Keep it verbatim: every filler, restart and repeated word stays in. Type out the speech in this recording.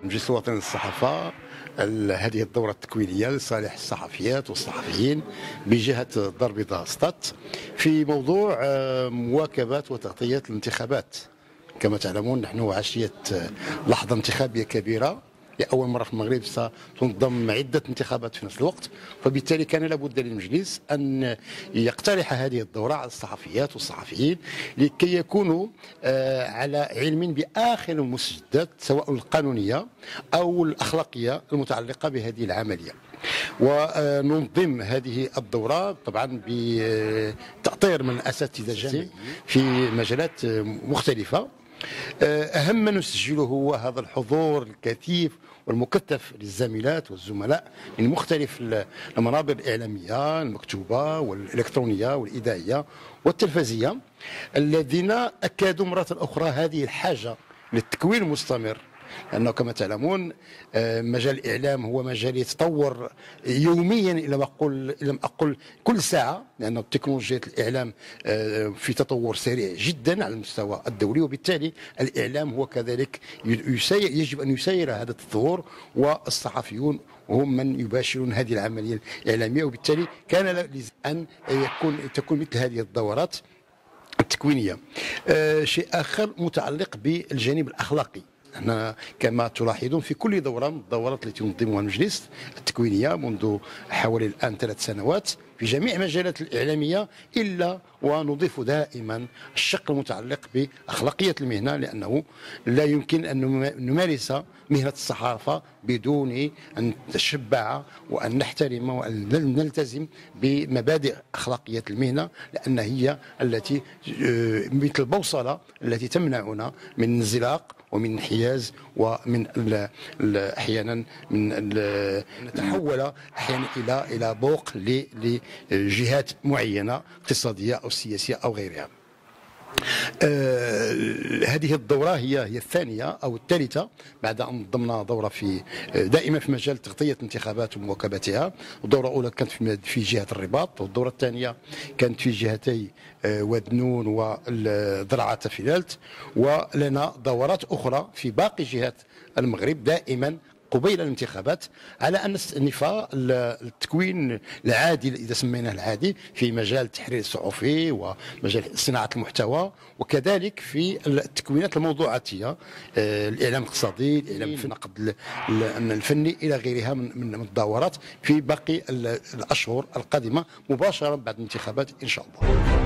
المجلس الوطني للصحافة هذه الدورة التكوينية لصالح الصحفيات والصحفيين بجهة الدار البيضاء ستات في موضوع مواكبة وتغطية الانتخابات. كما تعلمون نحن عشية لحظة انتخابية كبيرة، لأول مرة في المغرب ستنظم عدة انتخابات في نفس الوقت، فبالتالي كان لابد للمجلس أن يقترح هذه الدورة على الصحفيات والصحفيين لكي يكونوا على علم بآخر المستجدات سواء القانونية أو الأخلاقية المتعلقة بهذه العملية. وننظم هذه الدورة طبعا بتأطير من الأساتذة جامعيين في مجالات مختلفة. أهم ما نسجله هو هذا الحضور الكثيف والمكثف للزميلات والزملاء من مختلف المنابر الإعلامية المكتوبة والإلكترونية والإذاعية والتلفزية، الذين أكدوا مرة أخرى هذه الحاجة للتكوين المستمر، لأنه كما تعلمون مجال الإعلام هو مجال يتطور يوميا إلى ما أقول إلى ما أقول كل ساعة، لأن تكنولوجيا الإعلام في تطور سريع جدا على المستوى الدولي، وبالتالي الإعلام هو كذلك يسير يجب أن يسير هذا التطور، والصحفيون هم من يباشرون هذه العملية الإعلامية، وبالتالي كان لازم أن يكون تكون مثل هذه الدورات التكوينية. شيء آخر متعلق بالجانب الأخلاقي. احنا كما تلاحظون في كل دوره من الدورات التي ينظمها المجلس التكوينيه منذ حوالي الان ثلاث سنوات في جميع المجالات الاعلاميه، الا ونضيف دائما الشق المتعلق باخلاقيه المهنه، لانه لا يمكن ان نمارس مهنه الصحافه بدون ان نتشبع وان نحترم وان نلتزم بمبادئ اخلاقيه المهنه، لان هي التي مثل البوصله التي تمنعنا من الانزلاق ومن انحياز ومن ال ال احيانا من نتحول احيانا الى الى بوق لجهات معينه اقتصاديه او سياسيه او غيرها. آه هذه الدورة هي هي الثانية أو الثالثة بعد أن نظمنا دورة في دائما في مجال تغطية الانتخابات ومواكبتها. الدورة الأولى كانت في جهة الرباط، والدورة الثانية كانت في جهتي ودنون والضرعة تفيلالت، ولنا دورات أخرى في باقي جهات المغرب دائما قبيل الانتخابات، على ان نستأنف التكوين العادي اذا سميناه العادي في مجال التحرير الصحفي ومجال صناعه المحتوى، وكذلك في التكوينات الموضوعاتيه، الاعلام الاقتصادي، الاعلام في النقد الفني الى غيرها من من الدورات في باقي الاشهر القادمه مباشره بعد الانتخابات ان شاء الله.